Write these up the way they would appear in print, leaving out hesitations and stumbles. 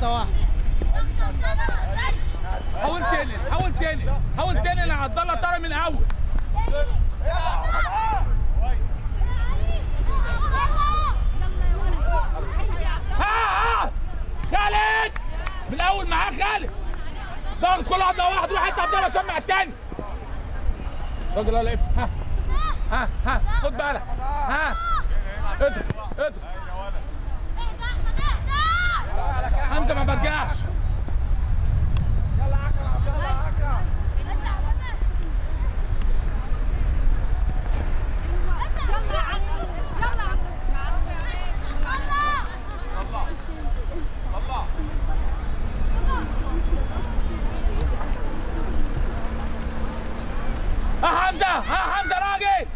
3-1. حاول تاني يا عبد الله طارق من الاول. خالد من الاول معاه خالد. ضغط كل واحد روح انت عبد الله سمع التاني. راجل الله يقف. ها خد بالك. اضرب حمزه ما برجعش. حمزه راجل.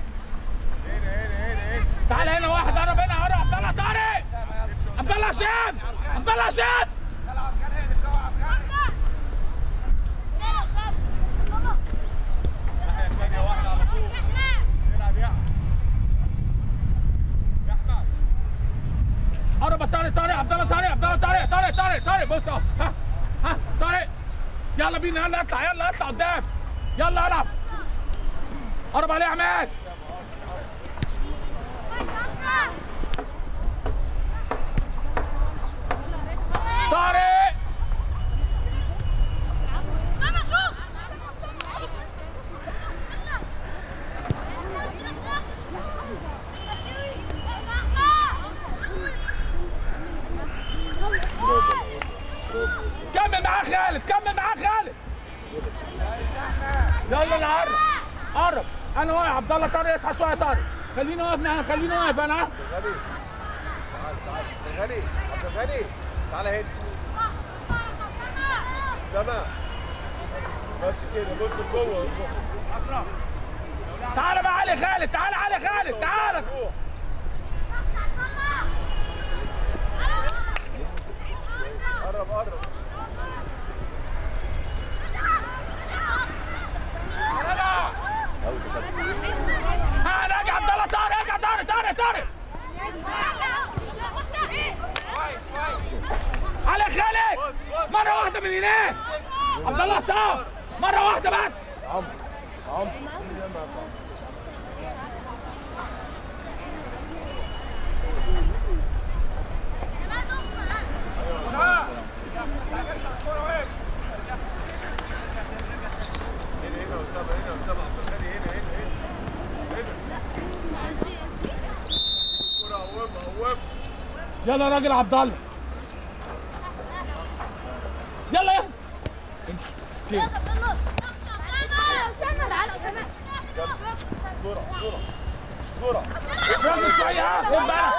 تعال هنا واحد قرب هنا عبد الله طارق. عبد الله هشام. قرب طارق عبد الله طارق بص اهو. ها طارق يلا بينا يلا اطلع قدام يلا العب. قرب عليه عماد. طارق كمل معاه خالد. يلا نقرب قرب. انا واقف عبد الله طارق اصحى شويه طارق. خليني واقف انا. غني تعالى هنا. تمام بس كده بص لجوه. تعالى بقى علي خالد. تعالى قرب راجع عبد الله طارق. علي خالد مره واحده من هناك. عبد الله صعب مره واحده بس. عمرو يلا يا راجل عبد الله يلا امشي بسرعه راجل شويه. خد بالك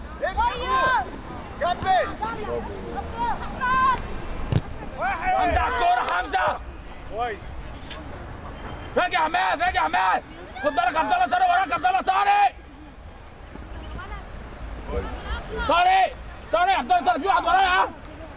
كمل. حمزه على الكوره. حمزه كويس. راجع عماد. خد بالك عبد الله طارق وراك. عبد الله طارق عبد الله طارق في واحد ورايا.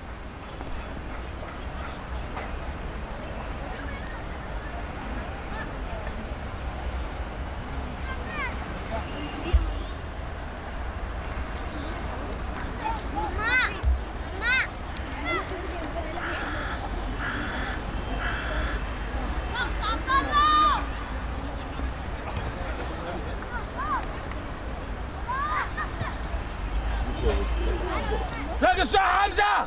راجل شويه حمزه.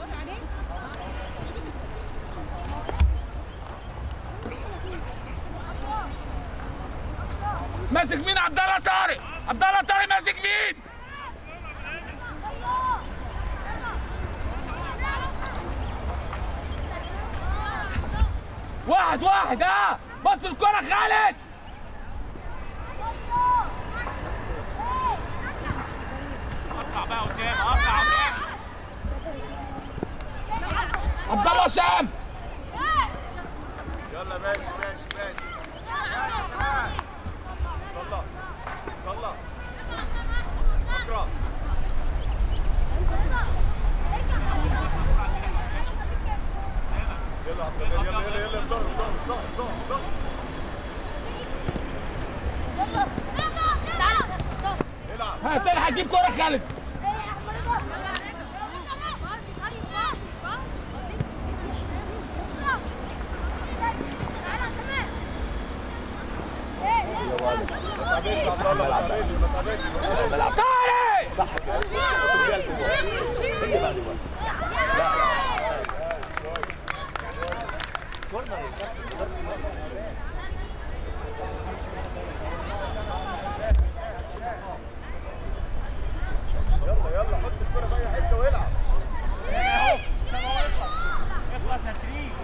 ماسك مين؟ عبد الله طارق ماسك مين؟ واحد بص الكرة خالد. اسرع بقى قدام عبد الله هشام. يلا ماشي طلع اكرم. يلا ها تاني هتجيب كورة خالد. طارق صح كده هي بعد الوقت يلا يلا حط الكرة في اي حته والعب. اهو اخلص يا شريف.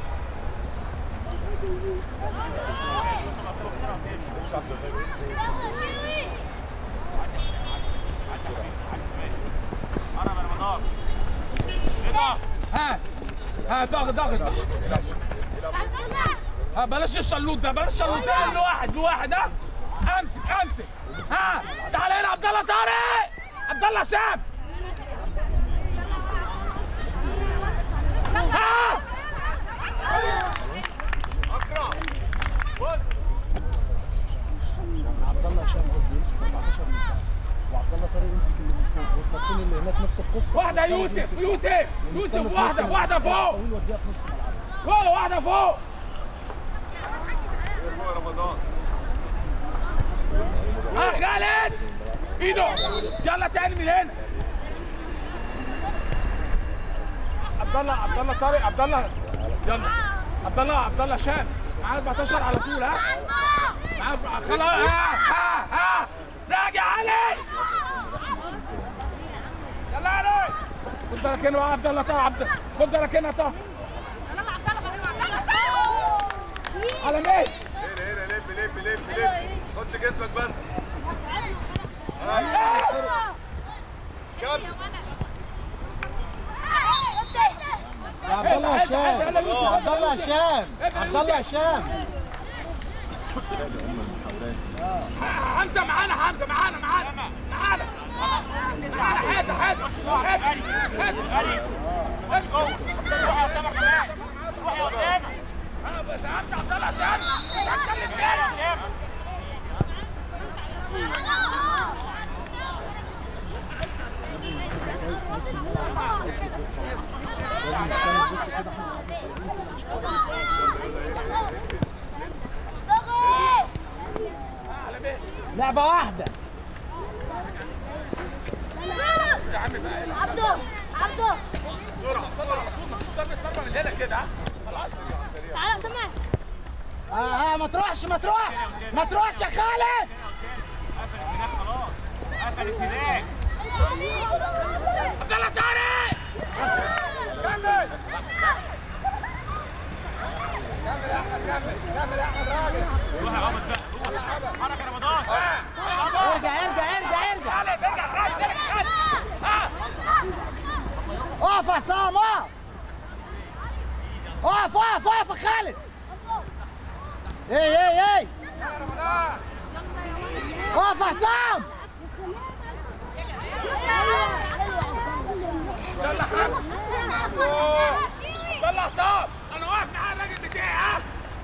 ها ضغط ماشي. ها بلاش الشلوط ده، بلاش الشلوط ده. لواحد ها. امسك ها. تعالى هنا عبد الله طارق، عبد الله شاب. ها اقرا بص عبد الله هشام قصدي يمسك 14 من تحت وعبد الله طارق يمسك اللي من فوق والخطين اللي هناك نفس القصه. واحده يوسف واحده فوق. طويل وديها في نص الملعب. ولا واحده فوق. فوق رمضان. ها خالد ايده. يلا تاني من هنا. عبد الله طارق، عبد الله يلا. عبد الله شاب معاه 14 على طول. ها معاه خلاص. ها راجع علي. يلا علي. خد بالك هنا عبد الله طارق. خد بالك هنا طارق. على مين؟ هنا لف حط جسمك بس. كمل. عبد الله هشام حمزه معانا حاتم روح يا اسامه كمان. روح يا اسامه. بس عبد الله عشان مش هتكلم تاني. لعبة واحدة. عبده بسرعه ضربه من هنا كده. خلاص تعالى سمع. ما تروحش يا خالد. قفلت هناك. عبد الله طارق كمل. كمل يا احمد راجل. روح يا عمر بقى. حرك يا رمضان. ارجع. خالد ارجع خالد. اقف يا عصام اقف يا خالد. ايه اقف يا عصام. يلا حمد. يلا عصام. انا واقف معاه الراجل بتاعي. ها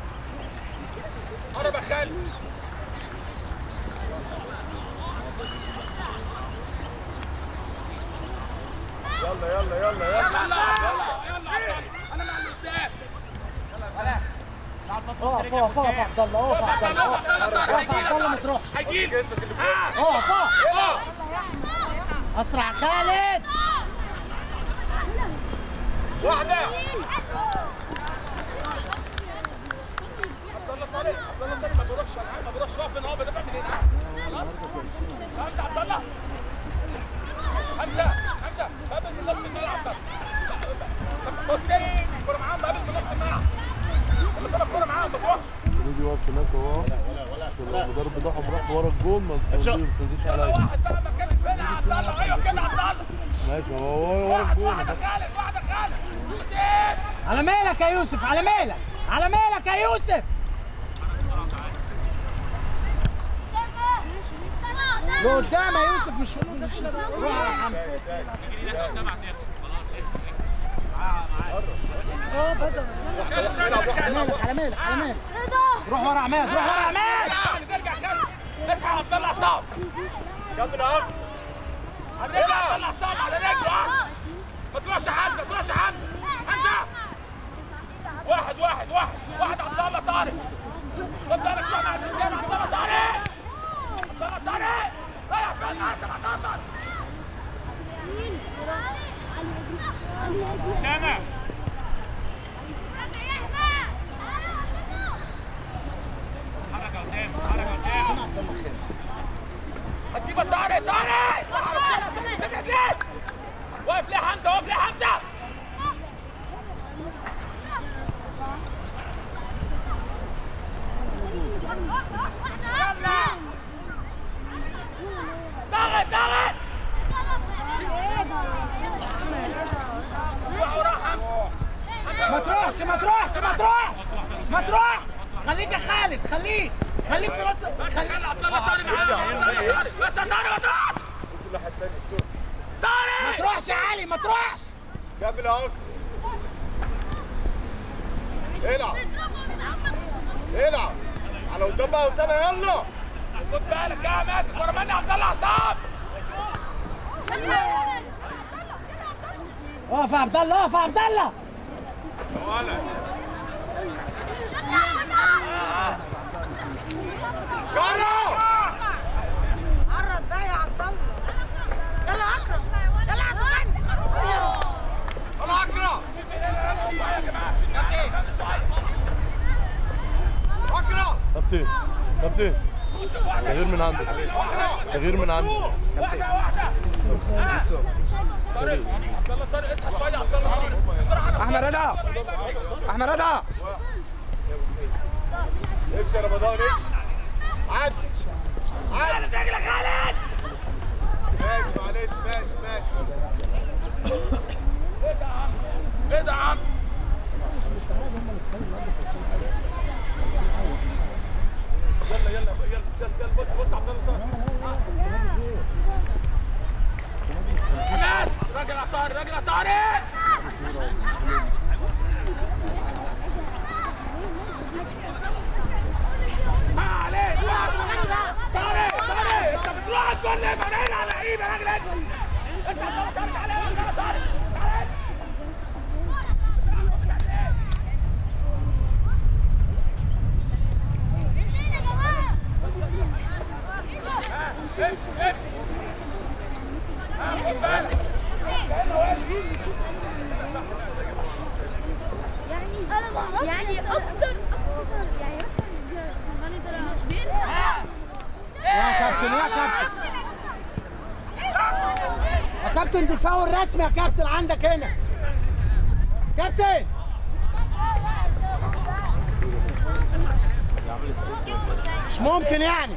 انا بخلي. يلا انا مع القدام. اقف عبد الله ما تروحش. هيجيلي. اقف اسرع خالد. واحده. عبد الله طارق ما بيروحش واقف هنا. هو بدافع من هنا. خلاص فهمت عبد الله. حمزه قابل من نص الملعب بس. بص كده الكوره معاهم. قابل من نص الملعب. لما تبقى الكوره معاهم ما تروحش. دي واقف هناك اهو. المدرب بتاعهم راح ورا الجول ما ترديش يلا عليا. واحد بقى مكان فين يا عبد الله. ايوه كده عبد الله. ماشي هو ورا الجول. واحده خالد. يوسف على مالك يا يوسف. لقدام يا يوسف. مش روح يا محمد. على مالك روح ورا عماد. نرجع خالد. اسمع عبد الله عصام. كمل عم. هنرجع عبد الله عصام على رجله. ما تروحش حمزه. واحد عبد الله طارق. خد بالك بقى مع الحسين. انا هتجيبها طارق واقف ليه حمزه ضغط ما تروح خليك يا خالد خليك في نص خلي عبد الله طارق معاه بس يا طارق ما تروحش طارق ما تروحش يا علي ما تروحش كمل اهو العب على قدام بقى اسامه يلا خد بالك يا ماسك ورا مني عبد الله عصام اقف يا عبد الله اقف يا عبد الله يا ولد جرب عرض بقى يا عبد الله يلا اكرم يلا هتغني يلا اكرم كابتن تغيير من عندك طارق عبد الله طارق اصحى شويه عبد الله احمد رضا امشي يا رمضان امشي عدي رجلك خالد ماشي معلش ماشي ايه ده يا عم يلا بص عبد الله طارق حماد راجل يا طارق ما عليك طارق انت بتروح تقول لي بنين على لعيبه يا راجل انت طارق عليه يا طارق يعني اكتر يعني مثلا جرماني ده مش بينفع يا كابتن دي فاول رسمي يا كابتن عندك هنا كابتن مش ممكن يعني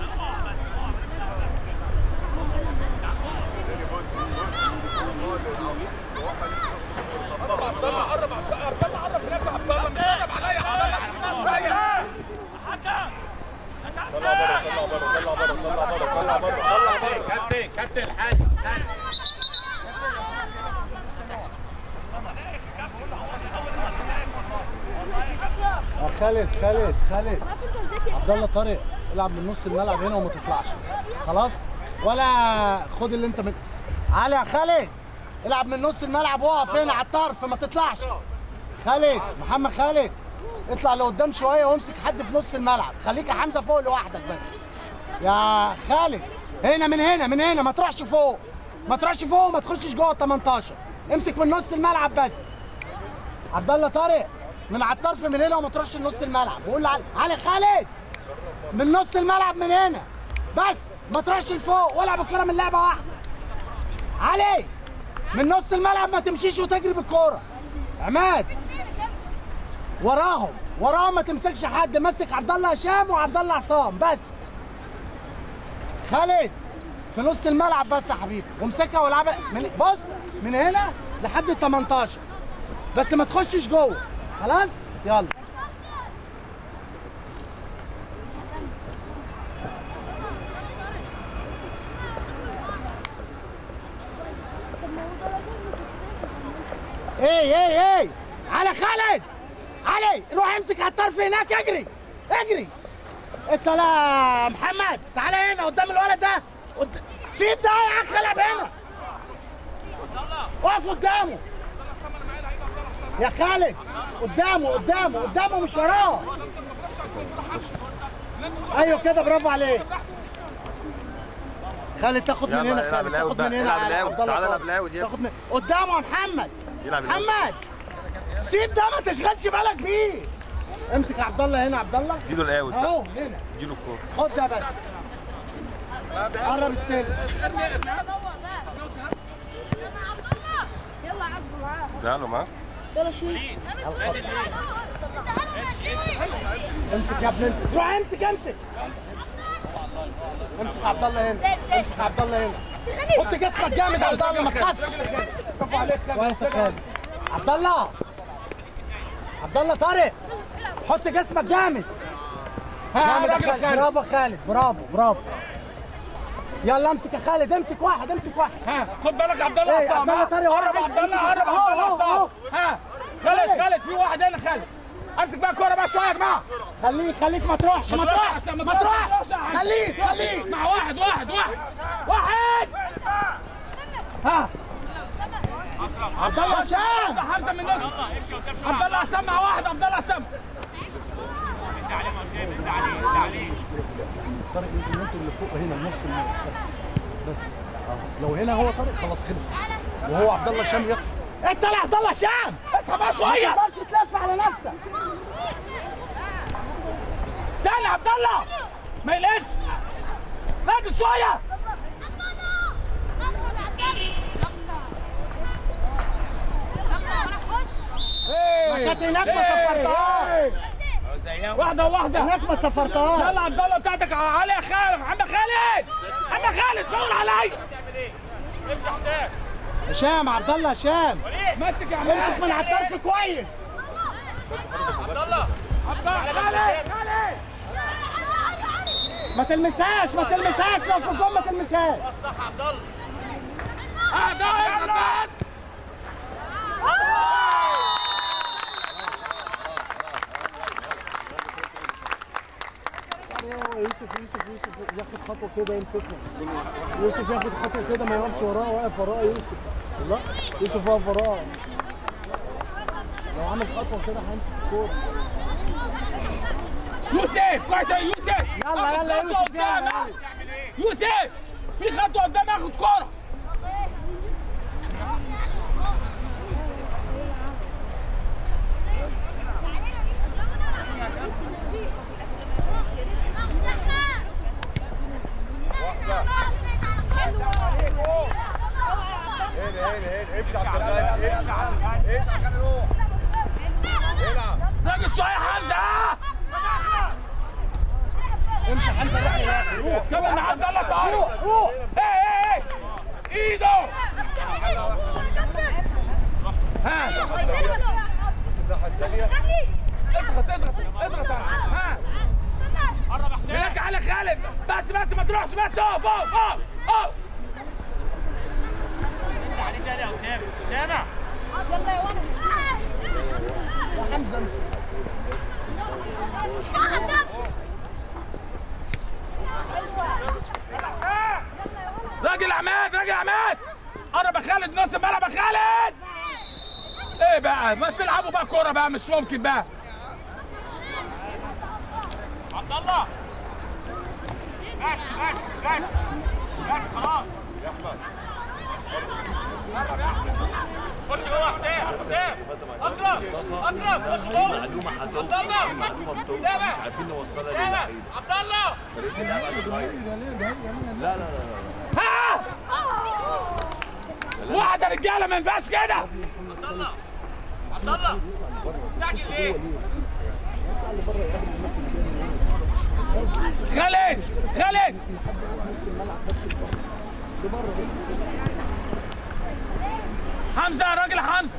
قرب نفع عبد الله مش قرب عليا شويه طلع بره كابتن الحاج خالد عبد الله طارق العب من نص الملعب هنا وما تطلعش خلاص ولا خد اللي انت علي يا خالد العب من نص الملعب واقف هنا على الطرف ما تطلعش محمد خالد اطلع لقدام شويه وامسك حد في نص الملعب خليك يا حمزه فوق لوحدك بس يا خالد هنا من هنا ما تروحش فوق وما تخشش جوه ال 18 امسك من نص الملعب بس عبد الله طارق من على الطرف من هنا وما تروحش لنص الملعب وقول علي خالد من نص الملعب من هنا بس ما تروحش لفوق والعب الكوره من لعبه واحده علي من نص الملعب ما تمشيش وتجري بالكوره عماد وراهم ما تمسكش حد مسك عبد الله هشام وعبد الله عصام بس خالد في نص الملعب بس يا حبيبي وامسكها والعبها بص من هنا لحد ال 18 بس ما تخشش جوه خلاص يلا ايه على خالد علي روح امسك على الطرف هناك اجري انت لا محمد تعالى هنا قدام الولد ده سيب ده يا اخي العب هنا اقف قدامه يا خالد قدامه مش وراه ايوه كده برافو عليك خالد تاخد من يلا هنا، العب خالد الاوت تاخد من بقى، هنا. العب الاوت، عبد الله تعالى العب طارق. الاوت يلا. تاخد من قدامه يا محمد. يلعب الاوت. محمد سيب ده، ما تشغلش بالك بيه. امسك يا عبد الله هنا. عبد الله اديله الاوت بقى، اهو هنا. اديله الكوره. خد ده بس. قرب استلم. يلا عبوا معاه تعالوا معاه. يلا شيل امسك يا ابني، امسك. روح امسك امسك. امسك عبد الله هنا. امسك عبد الله هنا. حط جسمك جامد يا عبد الله، ما تخافش. برافو عليك كويس يا خالد. عبد الله. عبد الله طارق. حط جسمك جامد. ها جامد يا راجل خالد. خالد. برافو يا خالد، برافو برافو. يلا امسك يا خالد، امسك واحد، امسك واحد. ها خد بالك عبد الله إيه، عصام. عبد الله طارق. قرب عبد الله، قرب أهو، عبد الله أهو، عصام. أهو. ها خالد في واحد هنا. خالد امسك بقى الكوره بقى شويه يا جماعه. خليك ما تروحش، ما تروحش، أحسن، ما تروحش. خليك مع واحد. ها عبد الله هشام. حمزه من النص. عبد الله عصام مع واحد. عبد الله عصام. طارق يمكن انتوا اللي فوق هنا النص بس لو هنا هو طارق خلاص خلص، وهو عبد الله هشام يصحى. انت يا عبد الله هشام اصحى بقى شويه، ما تقدرش تلف على نفسك. تاني عبد الله ما يقلقش. راجل شويه. ما كانت هناك ما سفرتهاش. واحده. هناك ما سفرتهاش. يلا عبد الله بتاعتك علي يا خالد. عم خالد فول عليا. هشام، عبد الله هشام ماسك يا عم. امسك من على الطرف كويس. خالد. ما تلمسهاش لو في الجون، ما تلمسهاش. يوسف ياخد خطوه كده يمسكنا. يوسف ياخد خطوه كده ما يقفش وراه، واقف وراه يوسف. لا يوسف واقف وراه، لو عمل خطوه كده هيمسك الكوره. يوسف كويس يا يوسف. يلا يا يوسف، يلا. يوسف في خطوه قدام، ياخد كوره. هنا امشي عبد الله، امشي روح العب. راجل شويه حمزه. امشي حمزه، روح يا اخي، روح. كمل مع عبد الله طارق. روح. ايه ايده. ها الناحيه الثانيه. اضغط. ها قرب حسين. هناك على خالد. بس ما تروحش. بس اقف. عليك تاني يا اسامه. يلا يا ولد. يا حمزه امسك. راجل عماد. قرب يا خالد. نص الملعب يا خالد. ايه بقى؟ ما تلعبوا بقى كوره بقى، مش ممكن بقى. عبد الله بس خلاص يا احمد خش جوه حسين. اكرم خش جوه. معلومه عبد الله. معلومه بتوصل مش عارفين نوصلها للعيب. عبد الله طريقه اللعب هتتغير. لا ها واحده رجاله، ما ينفعش كده. عبد الله تعجل ليه؟ خالد حمزه يا راجل. حمزه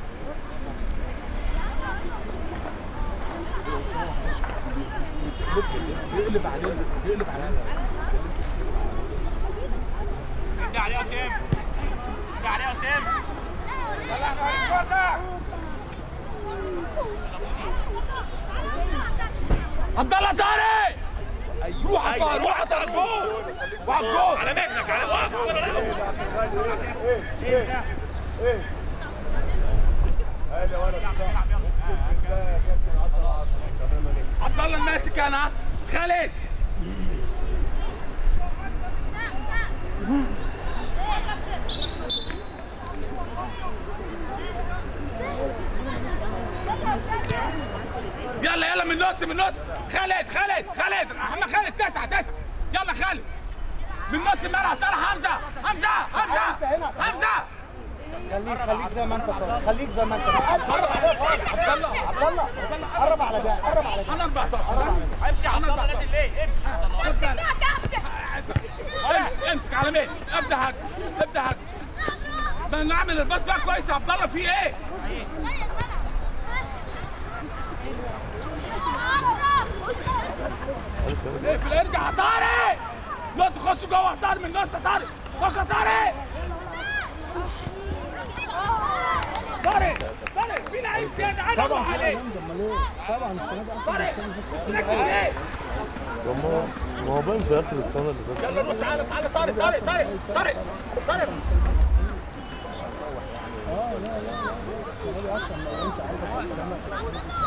يقلب عليه. ادي عليه يا سام. عبد الله طارق. روح على الجول. على مهلك. على واقف. عبد الله الماسك. انا خالد يلا يلا من النص من النص. خالد احنا خالد 9 يلا خالد من نص الملعب. تعالى حمزه خليك زي ما انت طالع. خليك زي ما انت قرب على عبد الله قرب على ده انا 14 امشي على عبد الله نازل ليه امسك على مين. ابدا هات ما نعمل الباص بقى كويس يا عبد الله. في ايه اقفل ارجع يا طارق. نص خش جوه طارق من نص. طارق خش يا طارق في لعيب زياده عدى عليك. طبعا السنه دي اصلا طارق ركز ايه. ما هو باين في اخر السنه اللي فاتت. يلا روح تعالى طارق لا لا لا السنه دي اصلا لو انت عندك السنه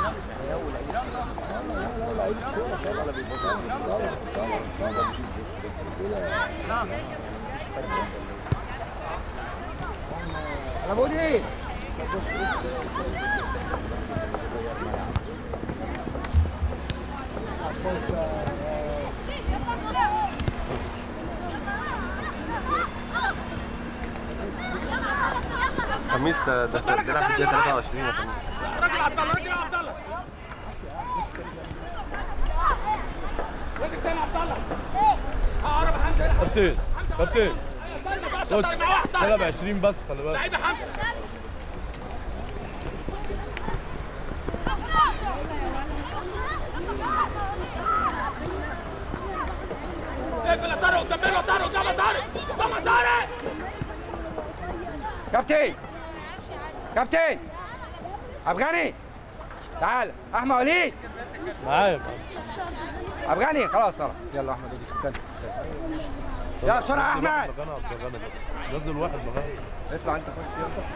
لعيب كوره انا بقول ايه. خميس ده بيلعب في الدقيقة 23 يا خميس. راجل عبد الله راجل تاني عبد الله. اقرب حمزه كابتن طلب 20 بس خلي بالك. لعيبه حمزه اقفل يا طارق قدام طارق. كابتن افغاني تعال. احمد وليد معايا افغاني خلاص طلع. يلا احمد وليد استنى يلا بسرعه احمد. نزل واحد مكانه. اطلع انت خش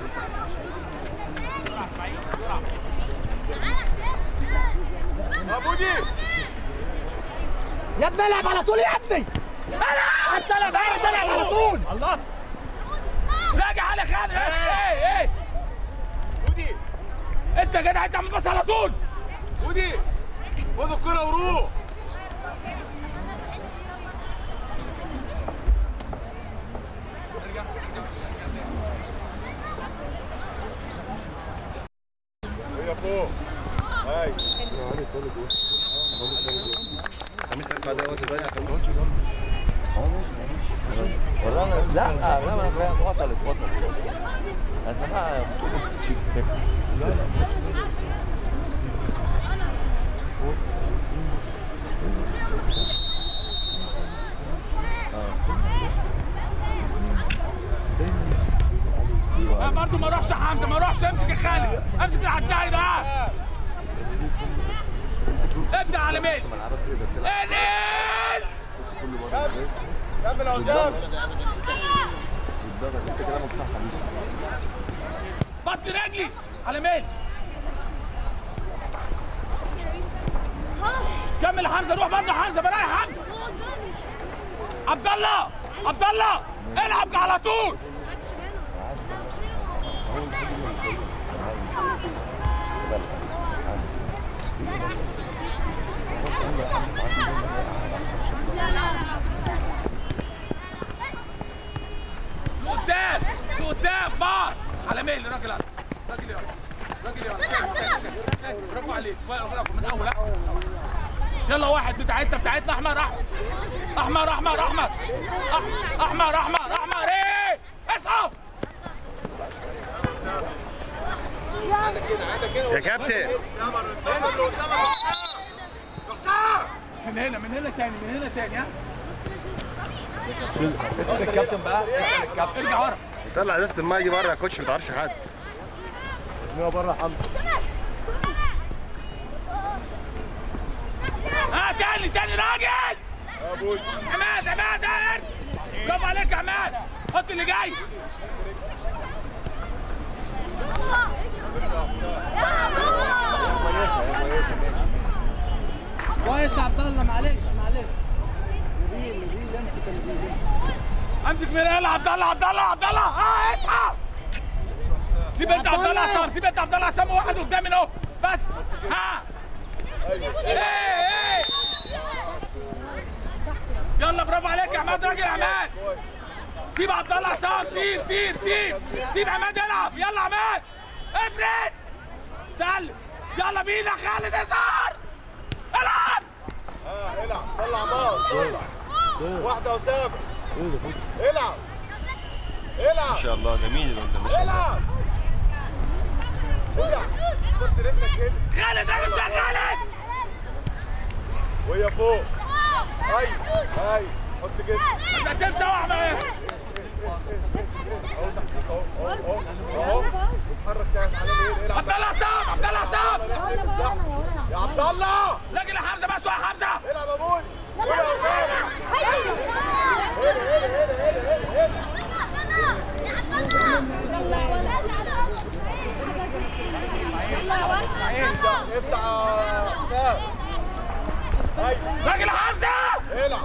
يلا ابو دي يا ابني العب على طول يا ابني. انت العب على طول. الله راجع على خالد. ايه ودي انت يا جدع انت عامل بس على طول. ودي خد الكرة وروح. هي فوق. هاي. خميس ارفع ده وقت ضايع. لا انا فاهم. وصلت اسمها بطولة تشيك. برضه ما اروحش حمزه امسك يا خالد. امسك على الدايره. ابدا على مين. انقل كمل يا وسام. بط رجلي على مين. كمل يا حمزه. روح برضه حمزه. برايح حمزه. عبد الله العب على طول. قدام باص على مين. راجل برافو عليك. من اول. يلا واحد بتاعتنا احمر ايه اصحى يا كابتن. من هنا تاني ها. اسال الكابتن بقى. ارجع ورا. طلع ازازه الميه دي بره يا كوتش. ما تعرفش حد. ارميها بره يا حمزه. تاني راجل. عماد برافو عليك يا عماد. حط اللي جاي. كويس يا عبد الله. معلش نبيل امسك النبيل. امسك من يلا عبد الله عبد الله عبد الله اصحى سيب انت عبد الله عصام سيب انت عبد الله عصام واحد قدامي اهو بس ايه يلا برافو عليك يا عماد راجل عماد سيب عبد الله عصام سيب عماد يلعب يلا عماد افرد سلم يلا بينا خالد اظهر العب العب طلع عمار طلع واحده اسامه العب ما شاء الله جميل ده ما شاء الله. العب حط رجلك كده خالد انا شغال وهي فوق ايوه حط جسمك انت تمشي يا احمد اهو اتحرك تعمل عليه ايه عبد الله عصام عبد الله عصام يا عبد الله لاجل يا حمزه بقى شويه يا حمزه العب يا ابوي افتح سام راجل يا حمزه العب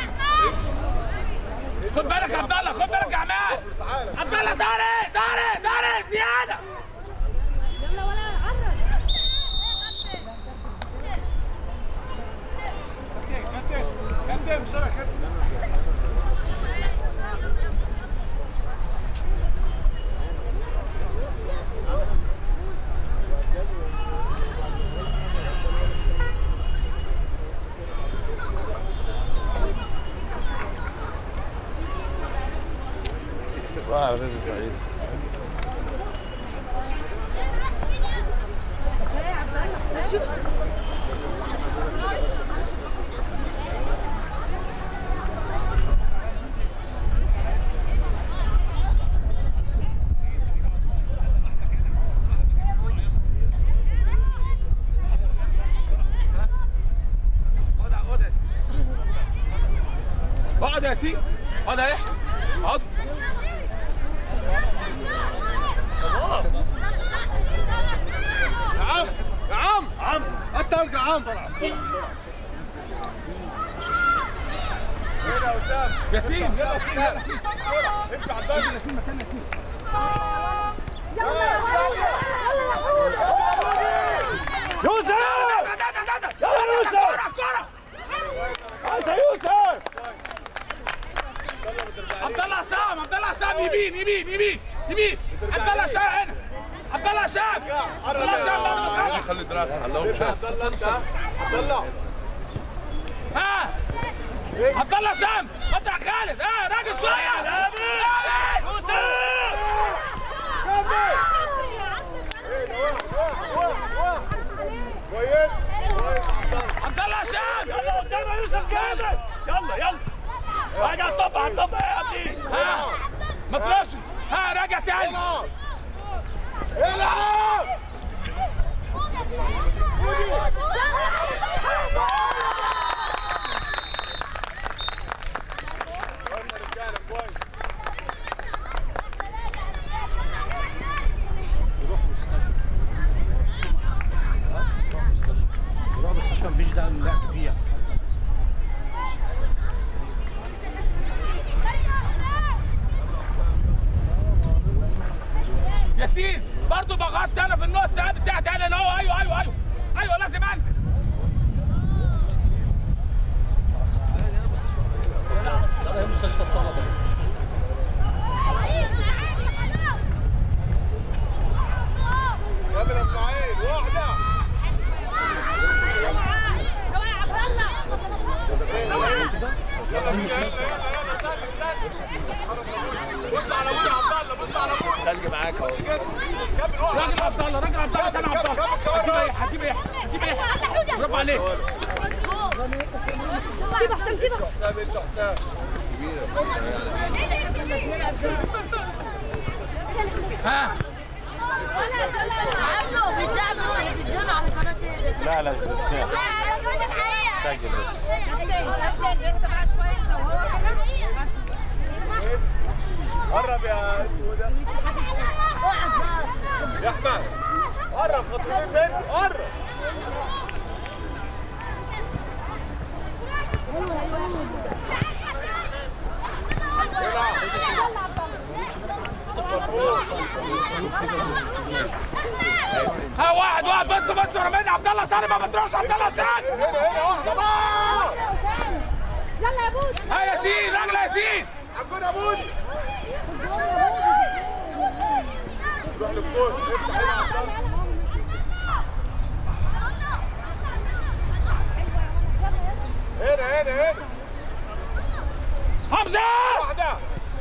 خد بالك يا عبد الله خد بالك يا عماد عبد الله طارق زياده يلا ولا عرض كابتن بسرعه كابتن واو رزق بعيد. اقعد يا ياسين اقعد يا يحيى اقعد يا عم انت ارجع يا عم ياسين يلا امشي على الدرب ياسين مكان ياسين يوسف يلا يوسف عايز يوسف عبد الله عصام يمين عبد الله هشام هنا عبد الله هشام خلي دراعك علقهم شويه. عبد الله انت عبد الله ها عبد الله هشام قطع خالد راجل شويه كويس عبد الله هشام يلا قدام يوسف جامد يلا راجع الطب يا ابني ما تروحش راجع تاني العب روح مستشفى مفيش داعي للعب فيها. ياسين برضه بغطت انا في النص بتاعتي انا اهو ايوه لازم انزل لا مستشفى الطلبه. قبل اسماعيل واحده بص على ابويا عبد الله بص على ابويا تلج معاك اهو راجل عبد الله تاني عبد الله هتجيب ايه برافو عليك سيبه حسام حسام انت حسام ها عامله بيتذاعوا في التلفزيون على قناه لا بس سجل بس. قرب يا اسمه ده اقعد بقى يا احمد قرب خطوتين منه قرب العب ها واحد بص رمينا عبد الله طارق ما بتروحش عبد الله سعد. هنا واحده بقى. يلا يا بودي. ها ياسين راجل ياسين. عبود يا بودي. روح للجول افتح هنا عبد الله. هنا حمزه واحده.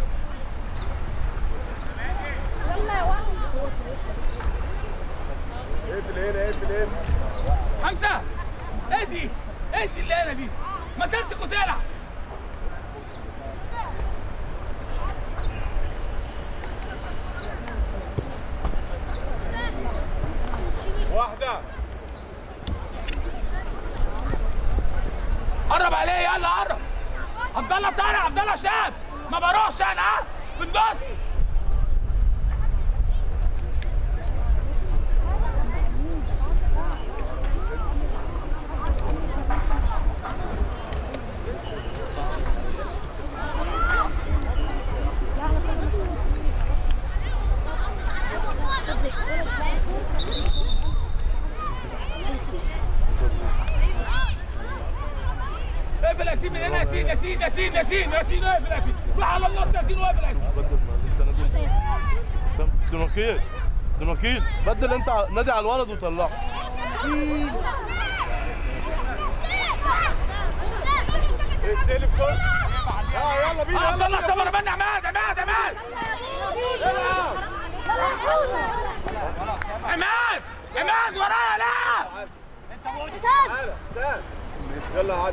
يلا يا واحد. اقفل هنا. حمزه ادي اللي انا دي ما تمسك وتلعب. واحده. قرب عليه يلا قرب. عبد الله طارق عبد الله شاب ما بروحش انا في النص. اقفل ياسين من هنا ياسين اقفل ياسين روح على النص ياسين واقفل ياسين. دوناكيل بدل انت نادي على الولد وطلعه. استلم كل. يلا بينا. عبد الله صبر مني. عماد ورايا لا. تعالى يلا عدي.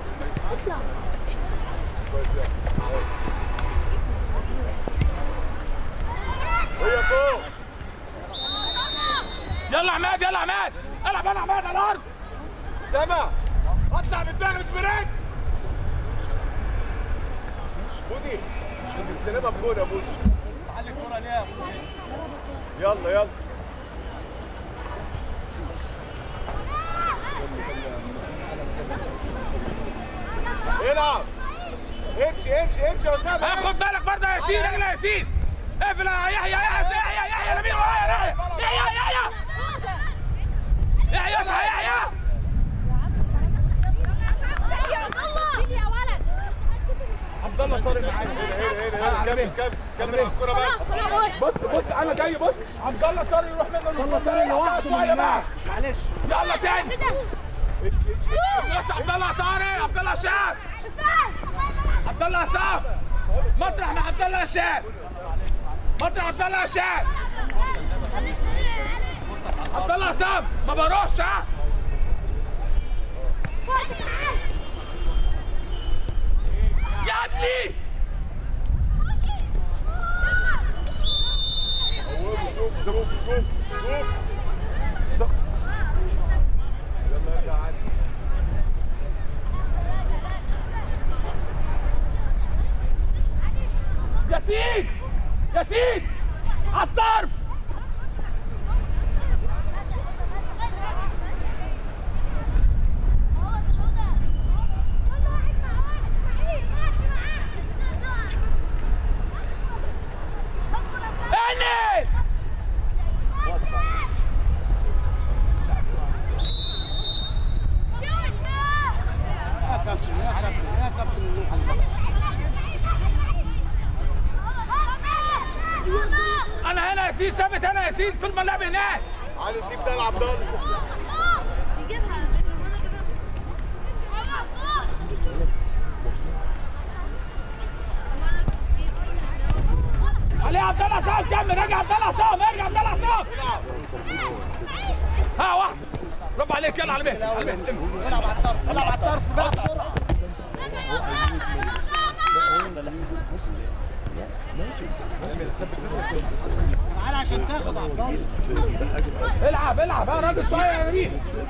وهي فوق. يلا عماد العب انا عماد على الارض. سما اطلع من دماغي مش بريك. بودي السلامه بجون يا بودي. علي الكوره ليه يا بودي. يلا العب. امشي يا اسامه. خد بالك برضه يا ياسين. رجل يا ياسين اقفل يا يحيى لمين ورايا يحيى اصحى يحيى. عبد الله طارق معايا. هنا كمل على الكوره بس. بص انا جاي. بص عبد الله طارق يروح منه. عبد الله طارق لوحده معلش. يلا تاني. بص عبد الله طارق عبد الله شاب عبد الله عصام مطرح مع عبد الله شاب عبد الله عصام ما بروحش. يا ابني شوف يلا ارجع عادي. ياسين على الطرف. انا هنا ياسين ثابت. انا ياسين طول ما اللعب هناك. علي سيب ده لعب ضل. علي عبد الله عصام كمل. راجع عبد الله عصام. ها واحد برافو عليك. يلا على بيه العب على الطرف بقى بسرعه. تعالى عشان تاخد عبد الله. العب يا راجل شويه يا نبيل.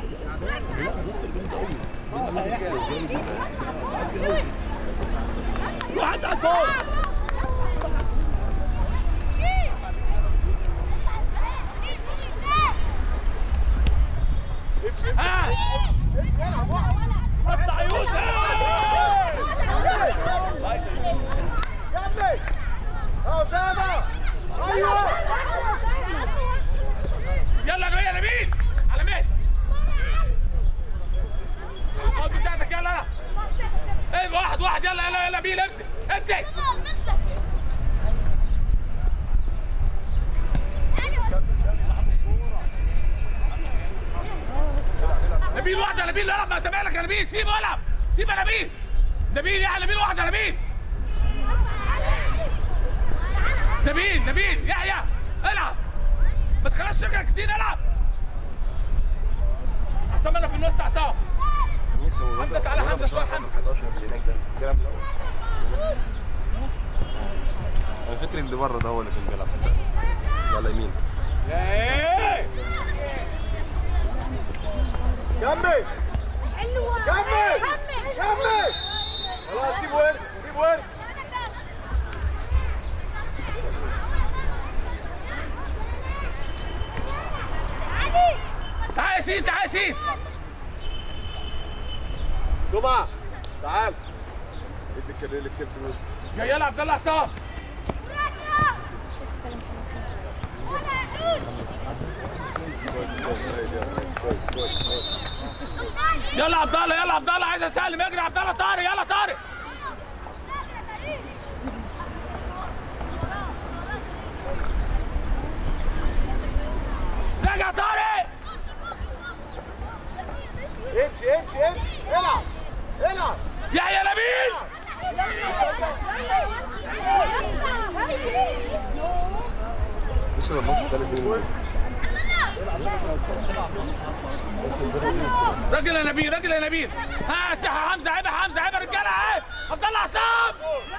واحد على الجول. ها قطع يوسف. يا ابني يا اسامه. ايوه يا نبيل العب مع زمايلك يا نبيل سيبه العب سيب يا نبيل نبيل يا نبيل واحد يا نبيل نبيل يحيى العب ما تخليش شكلك كتير العب عصام انا في النص عصام حمزه تعالى حمزه شويه حمزه 11 اللي هناك ده الكلام الاول انا فاكر اللي بره ده هو اللي كان بيلعب صدقني على يمين ايه كمل كمل خلاص سيب ورد تعال يا ياسين جمعة تعال ادي الكارنيه للكابتن جاي يلا عبد الله عصام يلا عبد الله عايز اسلم اجري عبد الله طارق يلا طارق راجع طارق امشي العب يا نبيل مش الماتش الثالث راجل يا نبيل ها ساحه حمزه عيبه رجاله عيب عبد الله عصام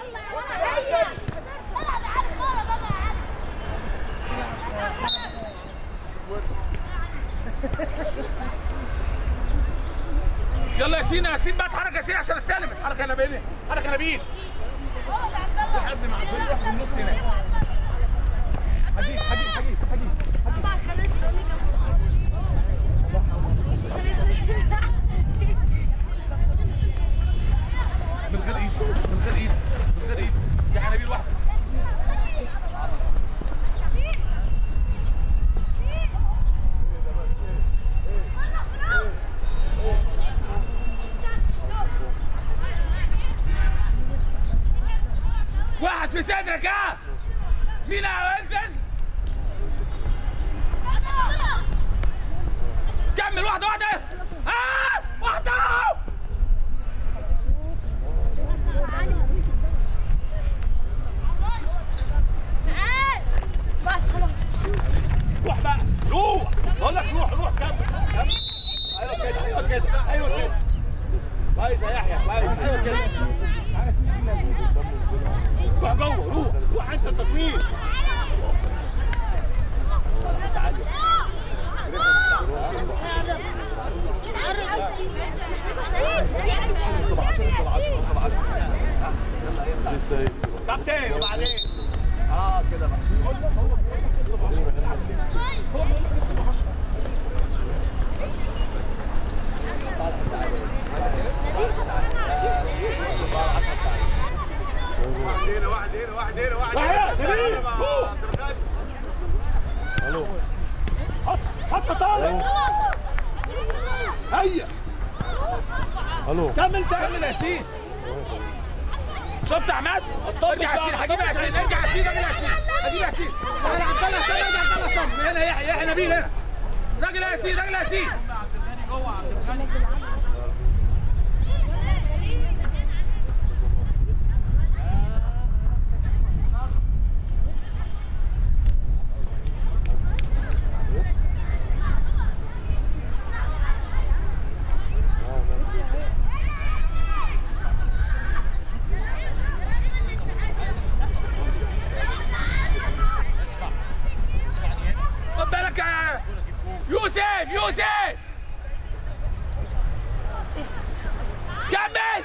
يلا ياسين بقى اتحرك ياسين عشان استلم اتحرك يا نبيل لحد ما نروح في النص هناك حجيب من غير ايد يا نبيل واحده واحد في صدرك ها مين انزل كمل واحده واحده روح بقى بقول لك روح كمل ايوه كده كويس يا يحيى ايوه كده روح جوه روح انت التطوير كابتن وبعدين كده بقى واحد الو حط طارق هيا الو كمل يا ياسين شفت عماد ارجع ياسين ارجع ياسين تعالى عبد الله استنى هنا يحيى نبيل هنا راجل يا ياسين خد بالك يا يوسف كمل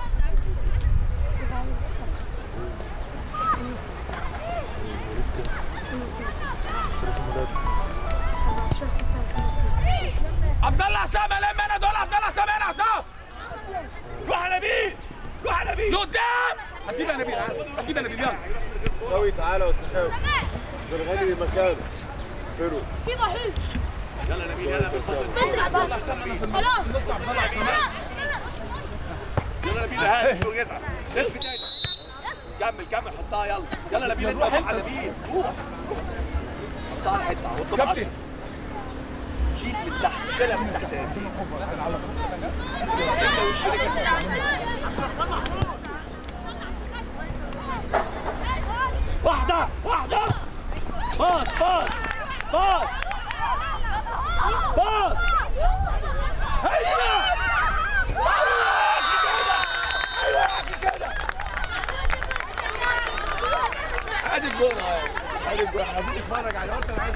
عبد الله عصام لم انا دول عبد الله عصام هنا عصام روح يا نبيل لقدام هتجيب يا نبيل يلا سوي تعالى وسحاوي بالغالي مكانه فيرو في ضحية يلا نبيل يلا بس عبد الله خلاص يلا نبيل هات فوق يسعى لف تاني كمل حطها يلا نبيل انت روح يا نبيل روح حطها على حته كابتن شيل من تحت، شيلها من تحت يا ياسين. انت وش رجلك. واحدة واحدة. باص باص باص باص. هيا ادي الجول اهو، ادي الجول. احنا عايزين نتفرج على قلت انا عايز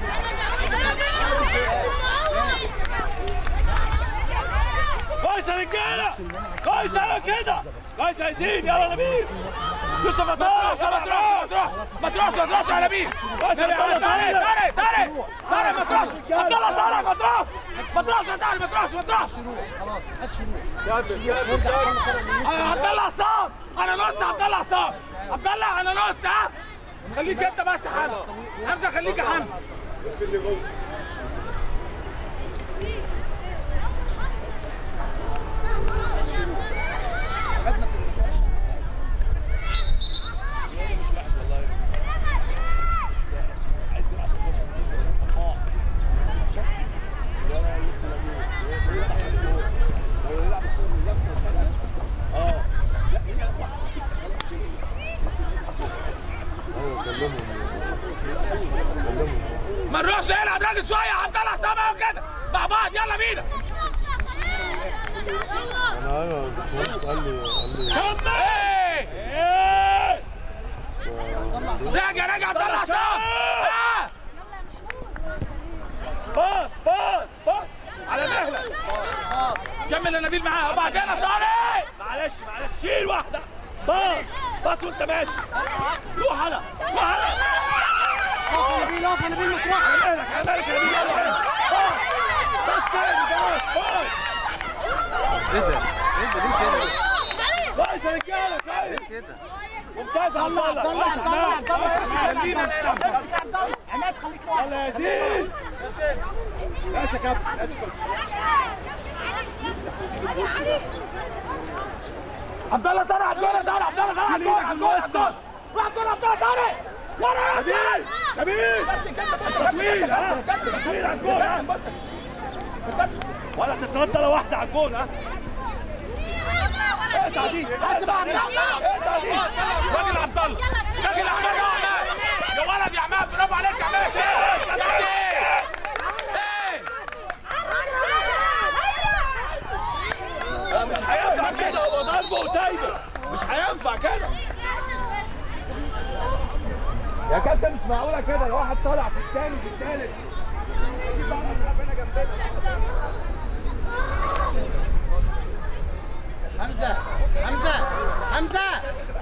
كويس يا رجاله، كويس اهو كده، كويس يا ياسين. يلا نبيل يوسف طارق. ما تروحش على نبيل. طارق ما تروحش. عبد الله طارق ما تروحش. ما تروحش يا طارق، ما تروحش. خلاص محدش يروح. عبد الله عصام، انا نص. عبد الله عصام، عبد الله انا نص. ها خليك انت بس يا حمزه. حمزه خليك يا حمزه. ما نروحش يلعب راجل شويه. عبد الله عصام اهو كده مع بعض. يلا بينا. انا ايوه قال لي راجع عبد الله عصام. باص باص باص على مهلك. كمل يا نبيل معاه وبعدين يا طارق. معلش شيل واحدة. باص باص وانت ماشي. روح هلا اقف يا نبيل ما تروح. على مهلك يا نبيل. يلا بس كده باص. ايه ده ليه كده؟ كويس يا رجاله، كويس كده ممتاز يا عبد الله. عماد خليك يلا يا ياسين. بس يا كابتن اسكت. عبد الله طارق. عبد الله طارق. عبد الله طارق. عبد الله طارق. روح عبد الله طارق. ورا نبيل على الجول. ولا تتردى لو واحدة على الجول. ها اقطع دي. راجل عبد الله. راجل عماد يا ولد يا عماد. برافو عليك يا عماد. مش هينفع كده. هو ضربه وسايبه. مش هينفع كده يا كابتن. مش معقولة كده. الواحد طالع في الثاني في الثالث. حمزة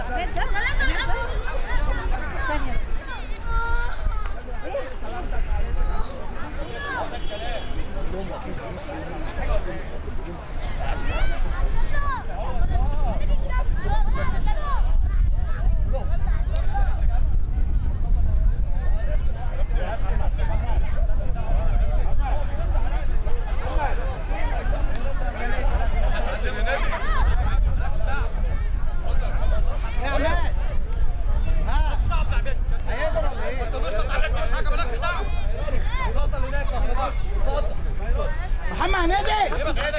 محمد هنادي.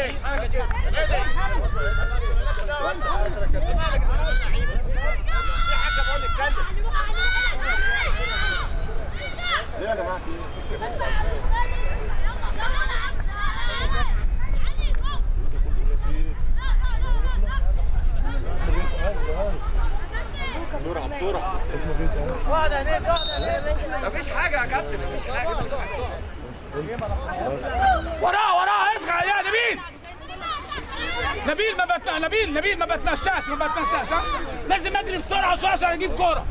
ليه يا جماعة في بسرعة مفيش حاجة يا كابتن. مفيش حاجة. وراه ادخل يا نبيل. نبيل ما بتنشاش. ها لازم اجري بسرعه شويه عشان اجيب كوره.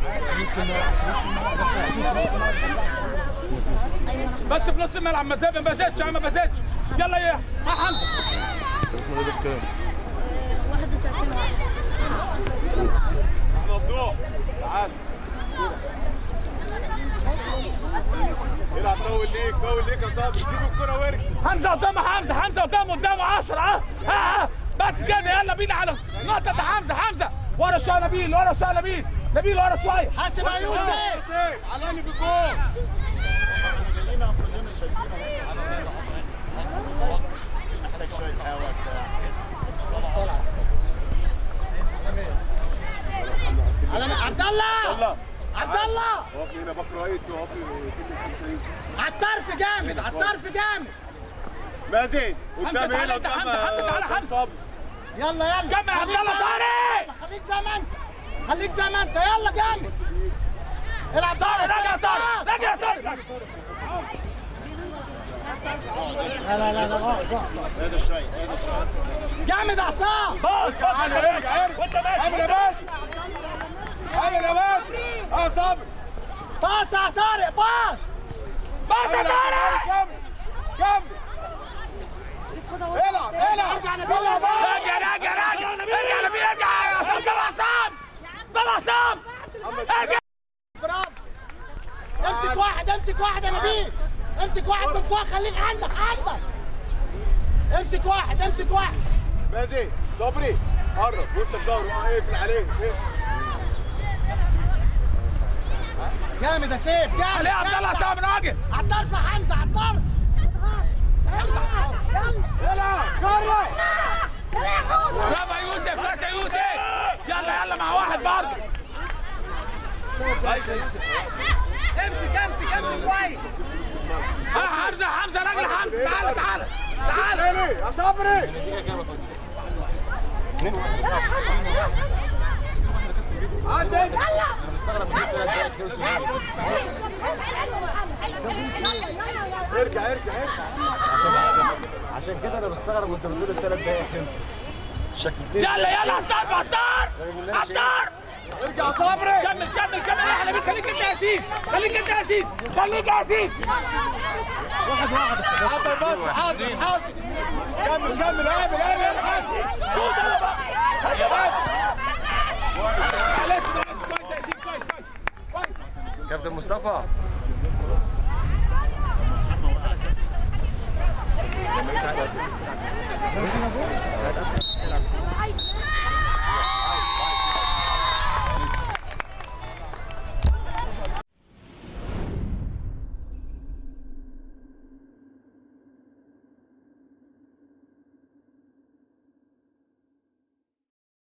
بس في نص الملعب ما بزيدش. ما بزيدش. يلا يا حمزه. 31 ممدوح تعال العب. طول ليك يا صابر. سيب الكرة وارجع. حمزه قدامه 10. ها بس كده. يلا بينا على نقطه حمزه. ورا شويه نبيل. ورا شويه. حاسب يا يوسف. علاني في الجول. رايت وقفي كلمه على الطرف جامد، على الطرف جامد. مازن قدام هنا قدام تعالى حمزه. يلا يلا كمل يا عبد الله طارق. خليك زي ما انت، خليك زي ما انت. يلا جامد. العب طارق راجع يا طارق، راجع يا طارق. لا لا لا لا اهدى شويه اهدى شويه. جامد عصام. باص ارجع وانت ماشي. اعمل يا باشا، اعمل يا باشا. صبري باص يا طارق، باص. باص يا طارق. كمل كمل. العب العب. ارجع نبيل يا بابا. راجع ارجع نبيل ارجع يا عصام. طلع عصام. ارجع. برافو. امسك واحد، امسك واحد يا نبيل. امسك واحد من فوق، خليك عندك. امسك واحد، امسك واحد. مازن صبري قرب وانت بظهره اقفل عليه. جامد يا سيف، جامد. عليه عبد الله عصام راجل. على الطرف يا حمزه، على الطرف. العب جرب. برافو يا يوسف، بس يا يوسف. يلا مع واحد برضه. امسك كويس. حمزه راجل. حمزه تعالى يا صبري. عدي ارجع. عشان كده انا بستغرب وانت بتقول الثلاث دقايق خلصوا. شكلتني. يلا على الطار. ارجع صبري. كمل يا حبيبي. خليك انت يا سيد. واحد حاضر. كمل اعمل. شوط يلا بقى. كويس يا سيد، كويس. كابتن مصطفى